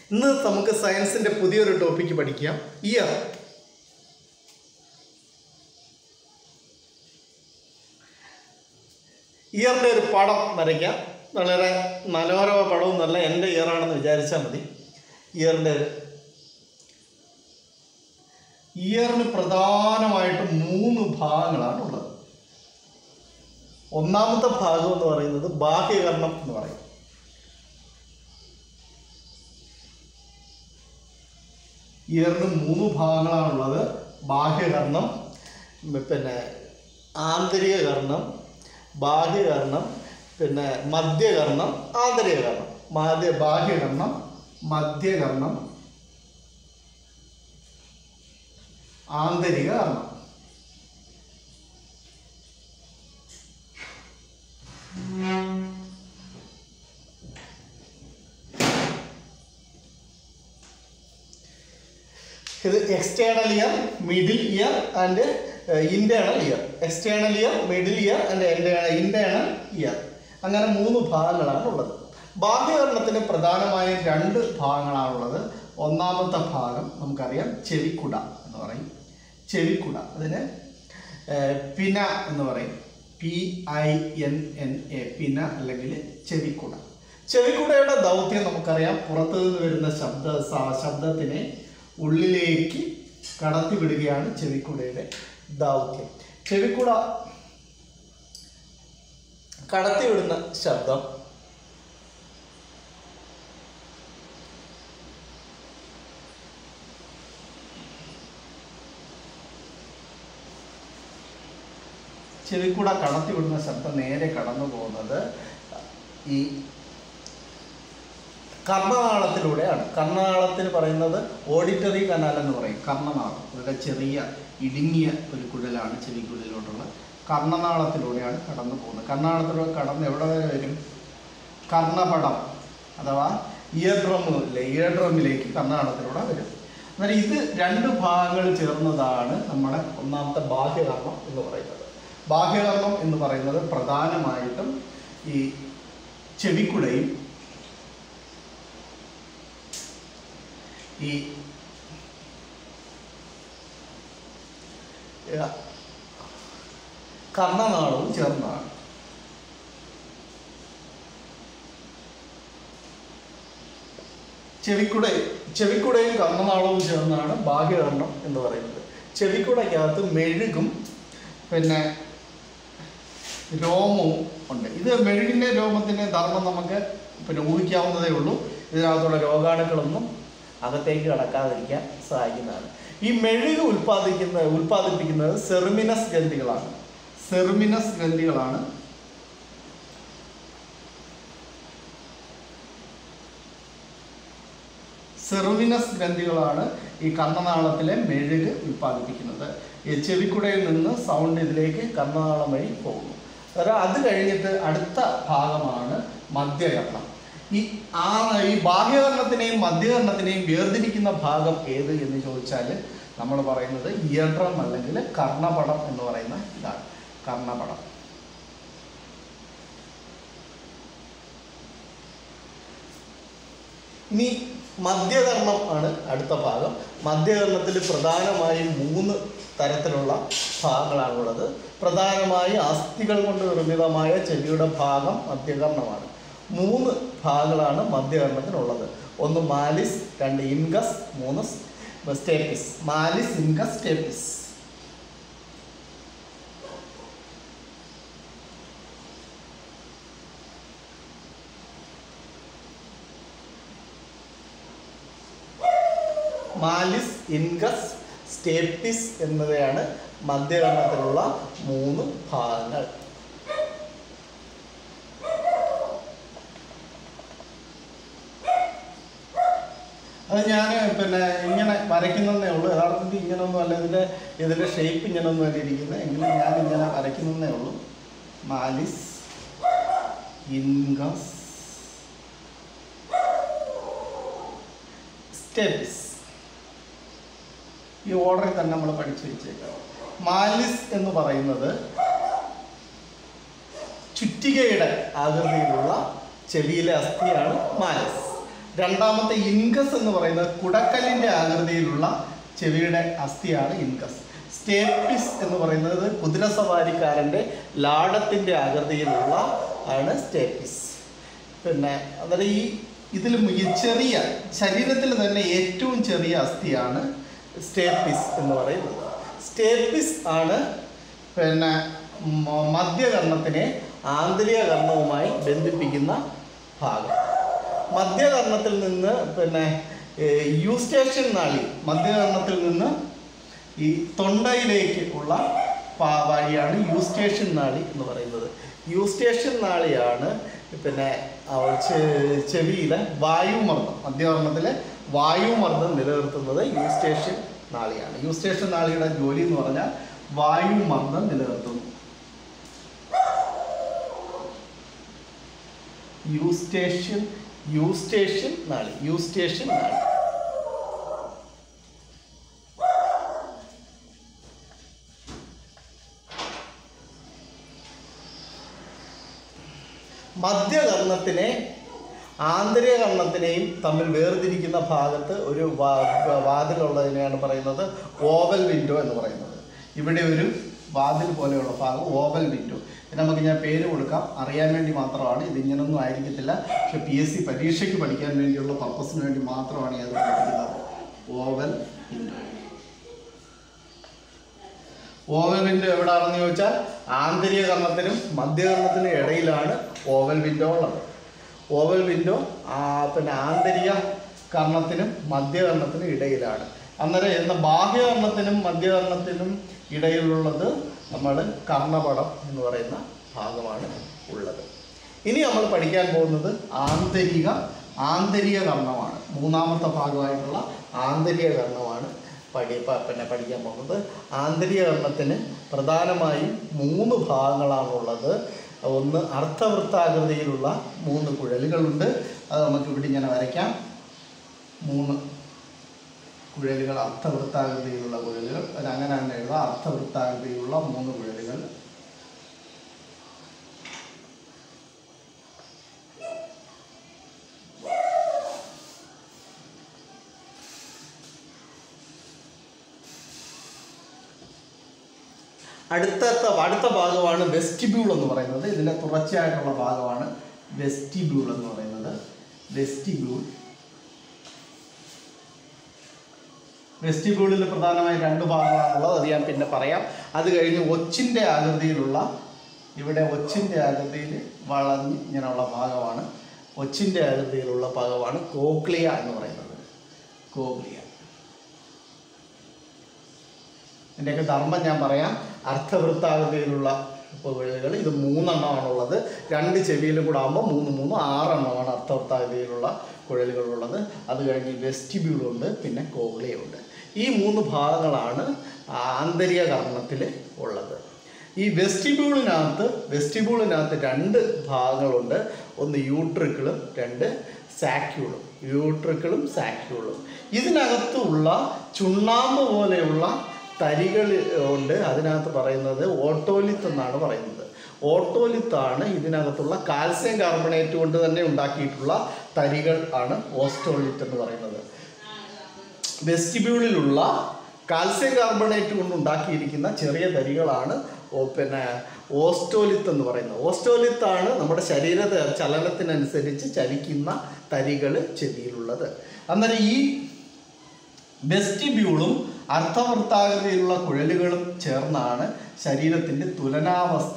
ഇന്ന് നമുക്ക് സയൻസിൻ്റെ പുതിയൊരു ടോപ്പിക്ക് പഠിക്കാം. ഇയർ. ഇയറിൻ്റെ ഒരു പടം വരയ്ക്കാം. വളരെ മനോഹര പടമൊന്നുമല്ല, എൻ്റെ ഇയറാണെന്ന് വിചാരിച്ചാൽ മതി. ഇയറിന് പ്രധാനമായിട്ടും 3 ഭാഗങ്ങളാണ് ഉള്ളത്. ഒന്നാമത്തെ ഭാഗം എന്ന് പറയുന്നത് ബാഹ്യകർണം എന്ന് പറയും. ഇയറിന് 3 ഭാഗങ്ങളാണുള്ളത്. ബാഹ്യകർണം, പിന്നെ ആന്തരിക കർണം, ബാഹ്യകർണം, പിന്നെ മധ്യകർണം, ആന്തരിക കർണം. ബാഹ്യകർണം, മധ്യകർണം, ആന്തരിക കർണം. ഇത് external ear, middle ear and internal ear. External ear, middle ear and internal ear. അങ്ങനെ 3 ഭാഗങ്ങളാണ് ഉള്ളത്. ബാഹ്യകർണത്തിന് പ്രധാനമായും 2 ഭാഗങ്ങളാണുള്ളത്. ഒന്നാമത്തെ ഭാഗം നമുക്കറിയാം, ചെവിക്കുട എന്ന് പറയും. ചെവിക്കുട, അതിന് പിന എന്ന് പറയും. PINNA, പിന അല്ലെങ്കിൽ ചെവിക്കുട. ചെവിക്കുടയുടെ ദൗത്യം നമുക്കറിയാം. പുറത്തു നിന്ന് വരുന്ന ശബ്ദത്തിനെ ഉള്ളിലേക്ക് കടത്തിവിടുകയാണ് ചെവിക്കുടയുടെ ദൗത്യം. ചെവിക്കുട കടത്തിവിടുന്ന ശബ്ദം നേരെ കടന്നു പോകുന്നത് ഈ കർണനാളത്തിലൂടെയാണ്. കർണനാളത്തിന് പറയുന്നത് ഓഡിറ്ററി കനാൽ എന്ന് പറയും. കർണനാളം വളരെ ചെറിയ ഇടുങ്ങിയ ഒരു കുഴലാണ് ചെവിക്കുഴലിലോട്ടുള്ള. കർണനാളത്തിലൂടെയാണ് കടന്നു പോകുന്നത്. കർണനാളത്തിലൂടെ കടന്ന് എവിടെ വരെ വരും? കർണപടം അഥവാ ഇയർ ഡ്രമ്മിലേക്ക് കർണനാളത്തിലൂടെ വരും. എന്നാൽ ഇത് 2 ഭാഗങ്ങൾ ചേർന്നതാണ് നമ്മുടെ ഒന്നാമത്തെ ബാഹ്യകർണം എന്ന് പറയുന്നത്. ബാഹ്യകർണം എന്ന് പറയുന്നത് പ്രധാനമായിട്ടും ഈ ചെവിക്കുടയും ഈ കർണനാളവും ചേർന്നതാണ്. ചെവിക്കുടയും കർണനാളവും ചേർന്നാണ് ബാഹ്യകർണം എന്ന് പറയുന്നത്. ചെവിക്കുടയ്ക്കകത്ത് മെഴുകും പിന്നെ രോമവും ഉണ്ട്. ഇത് മെഴുകിൻ്റെ രോമത്തിൻ്റെ ധർമ്മം നമുക്ക് പിന്നെ ഊഹിക്കാവുന്നതേ ഉള്ളൂ. ഇതിനകത്തുള്ള രോഗാണുക്കളൊന്നും അകത്തേക്ക് കടക്കാതിരിക്കാൻ സഹായിക്കുന്നതാണ്. ഈ മെഴുക് ഉൽപ്പാദിപ്പിക്കുന്നത് സെർമിനസ് ഗ്രന്ഥികളാണ്. സെർമിനസ് ഗ്രന്ഥികളാണ് ഈ കർണനാളത്തിലെ മെഴുക് ഉൽപ്പാദിപ്പിക്കുന്നത്. ഈ ചെവിക്കുടയിൽ നിന്ന് സൗണ്ട് ഇതിലേക്ക് കർണനാളം വഴി പോകുന്നു. അത് കഴിഞ്ഞിട്ട് അടുത്ത ഭാഗമാണ് മധ്യകർണം. ഈ ബാഹ്യകർണത്തിനെയും മധ്യകർണത്തിനെയും വേർതിരിക്കുന്ന ഭാഗം ഏത് എന്ന് ചോദിച്ചാൽ നമ്മൾ പറയുന്നത് ഇയർ ഡ്രം അല്ലെങ്കിൽ കർണപടം എന്ന് പറയുന്ന ഇതാണ്. കർണപടം. ഇനി മധ്യകർണം ആണ് അടുത്ത ഭാഗം. മധ്യകർണത്തിൽ പ്രധാനമായും 3 തരത്തിലുള്ള ഭാഗങ്ങളാണുള്ളത്. പ്രധാനമായും അസ്ഥികൾ കൊണ്ട് നിർമ്മിതമായ ചെവിയുടെ ഭാഗം മധ്യകർണമാണ്. 3 ഭാഗങ്ങളാണ് മധ്യകർണത്തിനുള്ളത്. 1 malleus, 2 incus, 3 stapes. Malleus, incus, stapes. Malleus, incus, stapes എന്നിവയാണ് മധ്യകർണത്തിലുള്ള 3 ഭാഗങ്ങൾ. അത് ഞാൻ പിന്നെ ഇങ്ങനെ വരയ്ക്കുന്നതേ ഉള്ളൂ. യഥാർത്ഥത്തിൽ ഇങ്ങനൊന്നും അല്ല. ഇതിൻ്റെ ഷേപ്പ് ഇങ്ങനൊന്നും അല്ല ഇരിക്കുന്നത്. എങ്കിലും ഞാൻ ഇങ്ങനെ വരയ്ക്കുന്നതേ ഉള്ളൂ. Malleus, incus, stapes. ഈ ഓർഡറിൽ തന്നെ നമ്മൾ പഠിച്ചു വെച്ചേക്കാം. മാലിസ് എന്ന് പറയുന്നത് ചുറ്റികയുടെ ആകൃതിയിലുള്ള ചെവിയിലെ അസ്ഥിയാണ് മാലിസ്. രണ്ടാമത്തെ ഇൻകസ് എന്ന് പറയുന്നത് കുടക്കല്ലിൻ്റെ ആകൃതിയിലുള്ള ചെവിയുടെ അസ്ഥിയാണ് ഇൻകസ്. സ്റ്റേപ്പിസ് എന്ന് പറയുന്നത് കുതിരസവാരിക്കാരൻ്റെ ലാടത്തിൻ്റെ ആകൃതിയിലുള്ള ആണ് സ്റ്റേപ്പിസ്. പിന്നെ അതായത് ഇതിൽ ചെറിയ ശരീരത്തിൽ തന്നെ ഏറ്റവും ചെറിയ അസ്ഥിയാണ് സ്റ്റേപ്പിസ് എന്ന് പറയുന്നത്. സ്റ്റേപ്പിസ് ആണ് പിന്നെ മധ്യകർണത്തിനെ ആന്തരിക കർണവുമായി ബന്ധിപ്പിക്കുന്ന ഭാഗം. മധ്യകർണത്തിൽ നിന്ന് പിന്നെ യൂസ്റ്റേഷ്യൻ നാളി, മധ്യകർണത്തിൽ നിന്ന് ഈ തൊണ്ടയിലേക്ക് ഉള്ള വഴിയാണ് യൂസ്റ്റേഷ്യൻ നാളി എന്ന് പറയുന്നത്. യൂസ്റ്റേഷ്യൻ നാളിയാണ് പിന്നെ ചെവിയിലെ വായുമർദ്ദം, മധ്യകർണത്തിലെ വായുമർദ്ദം നിലനിർത്തുന്നത് യൂസ്റ്റേഷ്യൻ നാളിയാണ്. യൂസ്റ്റേഷ്യൻ നാളിയുടെ ജോലി എന്ന് പറഞ്ഞാൽ വായുമർദ്ദം നിലനിർത്തുന്നു. യൂസ്റ്റേഷ്യൻ നാളി. മധ്യകർണത്തിനെ ആന്തരിക കർണത്തിനെയും തമ്മിൽ വേർതിരിക്കുന്ന ഭാഗത്ത് ഒരു വാതിലുള്ളതിനെയാണ് പറയുന്നത് ഓവൽ വിൻഡോ എന്ന് പറയുന്നത്. ഇവിടെ ഒരു വാതിൽ പോലെയുള്ള ഭാഗം ഓവൽ വിൻഡോ. നമുക്ക് ഞാൻ പേര് കൊടുക്കാം, അറിയാൻ വേണ്ടി മാത്രമാണ്. ഇതിങ്ങനൊന്നും ആയിരിക്കത്തില്ല, പക്ഷെ PSC പരീക്ഷയ്ക്ക് പഠിക്കാൻ വേണ്ടിയുള്ള പർപ്പസിന് വേണ്ടി മാത്രമാണ് ഞാൻ പഠിക്കുന്നത്. Oval window. ഓവൽ വിൻഡോ എവിടെയാണെന്ന് ചോദിച്ചാൽ ആന്തരിക കർണത്തിനും മധ്യകർണത്തിനും ഇടയിലാണ് ഓവൽ വിൻഡോ ഉള്ളത്. ഓവൽ വിൻഡോ പിന്നെ ആന്തരിക കർണത്തിനും മധ്യകർണത്തിനും ഇടയിലാണ്. അന്നേരം ബാഹ്യകർണത്തിനും മധ്യകർണത്തിനും ഇടയിലുള്ളത് നമ്മൾ കർണപടം എന്ന് പറയുന്ന ഭാഗമാണ് ഉള്ളത്. ഇനി നമ്മൾ പഠിക്കാൻ പോകുന്നത് ആന്തരിക കർണമാണ്. മൂന്നാമത്തെ ഭാഗമായിട്ടുള്ള ആന്തരിക കർണമാണ് പഠിക്കാൻ പോകുന്നത്. ആന്തരിക കർണത്തിന് പ്രധാനമായും 3 ഭാഗങ്ങളാണുള്ളത്. ഒന്ന് അർദ്ധവൃത്താകൃതിയിലുള്ള 3 കുഴലുകളുണ്ട്. അത് നമുക്ക് ഇവിടെ ഇങ്ങനെ വരയ്ക്കാം. 3 കുഴലുകൾ, അർദ്ധവൃത്താകൃതിയിലുള്ള കുഴലുകൾ. അങ്ങനെ തന്നെ എഴുതാം, അർദ്ധവൃത്താകൃതിയിലുള്ള 3 കുഴലുകൾ. അടുത്ത ഭാഗമാണ് വെസ്റ്റിബ്യൂൾ എന്ന് പറയുന്നത്. ഇതിൻ്റെ തുടർച്ചയായിട്ടുള്ള ഭാഗമാണ് വെസ്റ്റിബ്യൂൾ എന്ന് പറയുന്നത്. വെസ്റ്റിബ്യൂളിൽ പ്രധാനമായി 2 ഭാഗങ്ങളാണുള്ളത്. അത് ഞാൻ പിന്നെ പറയാം. അത് കഴിഞ്ഞ് ഒച്ചിൻ്റെ ആകൃതിയിലുള്ള, ഇവിടെ ഒച്ചിൻ്റെ ആകൃതിയിൽ വളഞ്ഞ് ഇങ്ങനെയുള്ള ഭാഗമാണ്, ഒച്ചിൻ്റെ ആകൃതിയിലുള്ള ഭാഗമാണ് കോക്ലിയ എന്ന് പറയുന്നത്. കോക്ലിയ. ഇതിൻ്റെയൊക്കെ ധർമ്മം ഞാൻ പറയാം. അർദ്ധവൃത്താകൃതിയിലുള്ള കുഴലുകൾ, ഇത് 3 എണ്ണമാണുള്ളത്. 2 ചെവിയിലും കൂടെ ആകുമ്പോൾ 3 6 എണ്ണമാണ് അർദ്ധവൃത്താകൃതിയിലുള്ള കുഴലുകളുള്ളത്. അത് കഴിഞ്ഞ് വെസ്റ്റിബ്യൂളുണ്ട്, പിന്നെ കോക്ലിയുണ്ട്. ഈ 3 ഭാഗങ്ങളാണ് ആന്തരിക കർണത്തിൽ ഉള്ളത്. ഈ വെസ്റ്റിബ്യൂളിനകത്ത് 2 ഭാഗങ്ങളുണ്ട്. ഒന്ന് യൂട്രിക്കിളും 2 സാക്യൂളും. ഇതിനകത്തുള്ള ചുണ്ണാമ്പ് പോലെയുള്ള തരികൾ ഉണ്ട്. അതിനകത്ത് പറയുന്നത് ഓട്ടോലിത്ത് എന്നാണ് പറയുന്നത്. ഓട്ടോലിത്താണ് ഇതിനകത്തുള്ള കാൽസ്യം കാർബണേറ്റ് കൊണ്ട് തന്നെ ഉണ്ടാക്കിയിട്ടുള്ള തരികൾ ആണ് ഓസ്റ്റോലിത്ത് എന്ന് പറയുന്നത്. വെസ്റ്റിബ്യൂളിലുള്ള കാൽസ്യം കാർബണേറ്റ് കൊണ്ട് ഉണ്ടാക്കിയിരിക്കുന്ന ചെറിയ തരികളാണ് പിന്നെ ഓസ്റ്റോലിത്ത് എന്ന് പറയുന്നത്. ഓസ്റ്റോലിത്താണ് നമ്മുടെ ശരീര ചലനത്തിനനുസരിച്ച് ചലിക്കുന്ന തരികൾ ചെവിയിലുള്ളത്. അന്നേരം ഈ വെസ്റ്റിബ്യൂളും അർദ്ധവൃത്താകൃതിയിലുള്ള കുഴലുകളും ചേർന്നാണ് ശരീരത്തിൻ്റെ തുലനാവസ്ഥ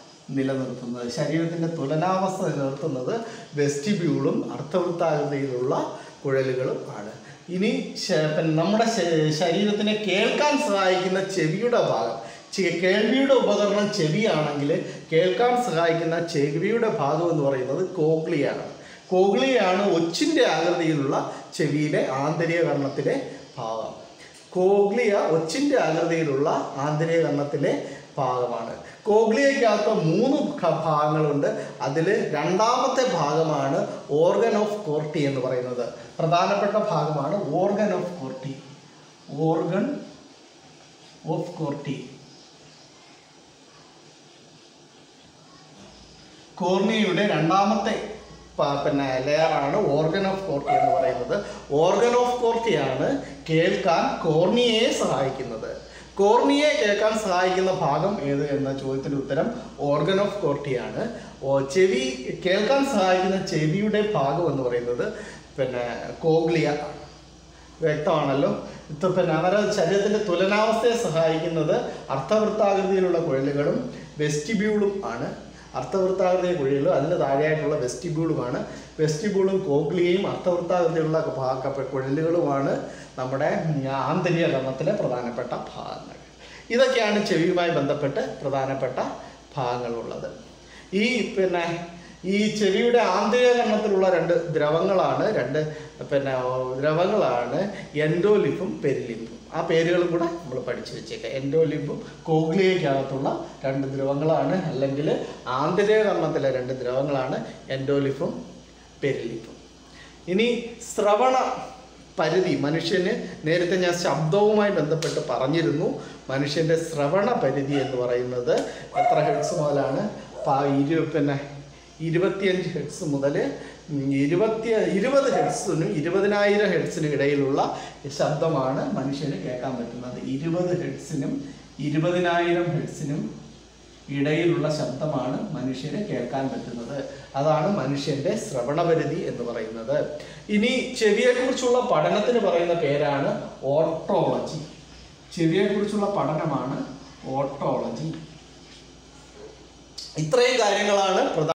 നിലനിർത്തുന്നത്. വെസ്റ്റിബ്യൂളും അർദ്ധവൃത്താകൃതിയിലുള്ള കുഴലുകളും ആണ്. ഇനി നമ്മുടെ ശരീരത്തിനെ കേൾക്കാൻ സഹായിക്കുന്ന ചെവിയുടെ ഭാഗം, കേൾവിയുടെ ഉപകരണം ചെവിയാണെങ്കിൽ കേൾക്കാൻ സഹായിക്കുന്ന ചെവിയുടെ ഭാഗം എന്ന് പറയുന്നത് കോക്ലിയാണ്. ഒച്ചിൻ്റെ ആകൃതിയിലുള്ള ചെവിയിലെ ആന്തരിക കർണത്തിലെ ഭാഗം. കോക്ലിയ ഒച്ചിൻ്റെ ആകൃതിയിലുള്ള ആന്തരിക കർണത്തിലെ ഭാഗമാണ്. കോക്ലിയയ്ക്കകത്ത് 3 ഭാഗങ്ങളുണ്ട്. അതിൽ രണ്ടാമത്തെ ഭാഗമാണ് ഓർഗൻ ഓഫ് കോർട്ടി എന്ന് പറയുന്നത്. പ്രധാനപ്പെട്ട ഭാഗമാണ് ഓർഗൻ ഓഫ് കോർട്ടി. കോർണിയയുടെ രണ്ടാമത്തെ പിന്നെ ലെയറാണ് ഓർഗൻ ഓഫ് കോർട്ടി എന്ന് പറയുന്നത്. ഓർഗൻ ഓഫ് കോർട്ടിയാണ് കേൾക്കാൻ കോർണിയയെ സഹായിക്കുന്നത്. കോർണിയയെ കേൾക്കാൻ സഹായിക്കുന്ന ഭാഗം ഏത് എന്ന ചോദ്യത്തിൻ്റെ ഉത്തരം ഓർഗൻ ഓഫ് കോർട്ടിയാണ്. ചെവി കേൾക്കാൻ സഹായിക്കുന്ന ചെവിയുടെ ഭാഗം എന്ന് പറയുന്നത് പിന്നെ കോഗ്ലിയ. വ്യക്തമാണല്ലോ. പിന്നെ അവരുടെ ശരീരത്തിൻ്റെ തുലനാവസ്ഥയെ സഹായിക്കുന്നത് അർത്ഥവൃത്താകൃതിയിലുള്ള കുഴലുകളും വെസ്റ്റിബ്യൂളും ആണ്. അർത്ഥവൃത്താകൃതിയ കുഴലും അതിന് താഴെയായിട്ടുള്ള വെസ്റ്റിബ്യൂളുമാണ്. വെസ്റ്റിബ്യൂളും കോഗ്ലിയയും അർത്ഥവൃത്താകൃതിയിലുള്ള കുഴലുകളുമാണ് നമ്മുടെ ആന്തരിക കർണത്തിലെ പ്രധാനപ്പെട്ട ഭാഗങ്ങൾ. ഇതൊക്കെയാണ് ചെവിയുമായി ബന്ധപ്പെട്ട് പ്രധാനപ്പെട്ട ഭാഗങ്ങളുള്ളത്. ഈ ചെവിയുടെ ആന്തരിക കർണത്തിലുള്ള രണ്ട് ദ്രവങ്ങളാണ് എൻഡോലിംബും പെരിലിംബും. ആ പേരുകളും കൂടെ നമ്മൾ പഠിച്ചു വെച്ചേക്കാം. എൻഡോലിംബും കോഗ്ലിയയ്ക്കകത്തുള്ള രണ്ട് ദ്രവങ്ങളാണ്, അല്ലെങ്കിൽ ആന്തരിക കർണത്തിലെ രണ്ട് ദ്രവങ്ങളാണ് എൻഡോലിംബും പെരിലിംബും. ഇനി ശ്രവണ പരിധി മനുഷ്യന് നേരത്തെ ഞാൻ ശബ്ദവുമായി ബന്ധപ്പെട്ട് പറഞ്ഞിരുന്നു. മനുഷ്യൻ്റെ ശ്രവണ പരിധി എന്ന് പറയുന്നത് എത്ര ഹെർട്സ് മുതലാണ്? 25 ഹെർട്സ് മുതൽ 20 ഹെർട്സിനും 20,000 ഹെർട്സിനും ഇടയിലുള്ള ശബ്ദമാണ് മനുഷ്യന് കേൾക്കാൻ പറ്റുന്നത്. 20 ഹെർട്സിനും 20,000 ഹെർട്സിനും ഇടയിലുള്ള ശബ്ദമാണ് മനുഷ്യന് കേൾക്കാൻ പറ്റുന്നത്. അതാണ് മനുഷ്യൻ്റെ ശ്രവണപരിധി എന്ന് പറയുന്നത്. ഇനി ചെവിയെക്കുറിച്ചുള്ള പഠനത്തിന് പറയുന്ന പേരാണ് ഓട്ടോളജി. ചെവിയെക്കുറിച്ചുള്ള പഠനമാണ് ഓട്ടോളജി. ഇത്രയും കാര്യങ്ങളാണ്